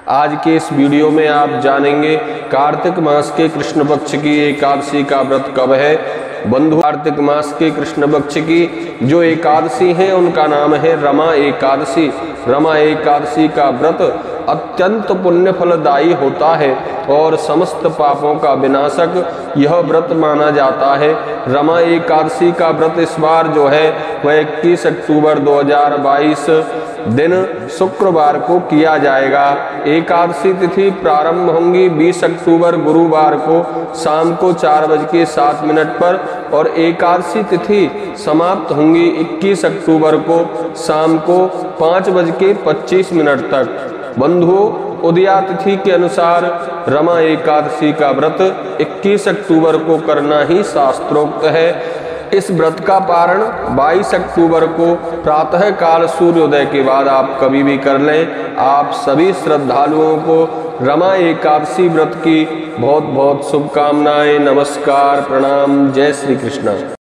आज के इस वीडियो में आप जानेंगे कार्तिक मास के कृष्ण पक्ष की एकादशी का व्रत कब है। बंधु, कार्तिक मास के कृष्ण पक्ष की जो एकादशी है उनका नाम है रमा एकादशी। रमा एकादशी का व्रत अत्यंत पुण्य फलदायी होता है और समस्त पापों का विनाशक यह व्रत माना जाता है। रमा एकादशी का व्रत इस बार जो है वह 21 अक्टूबर 2022 दिन शुक्रवार को किया जाएगा। एकादशी तिथि प्रारंभ होंगी 20 अक्टूबर गुरुवार को शाम को 4:07 पर और एकादशी तिथि समाप्त होंगी 21 अक्टूबर को शाम को 5:25 तक। बंधुओं, उदया तिथि के अनुसार रमा एकादशी का व्रत 21 अक्टूबर को करना ही शास्त्रोक्त है। इस व्रत का पारण 22 अक्टूबर को प्रातः काल सूर्योदय के बाद आप कभी भी कर लें। आप सभी श्रद्धालुओं को रमा एकादशी व्रत की बहुत बहुत शुभकामनाएं। नमस्कार, प्रणाम, जय श्री कृष्ण।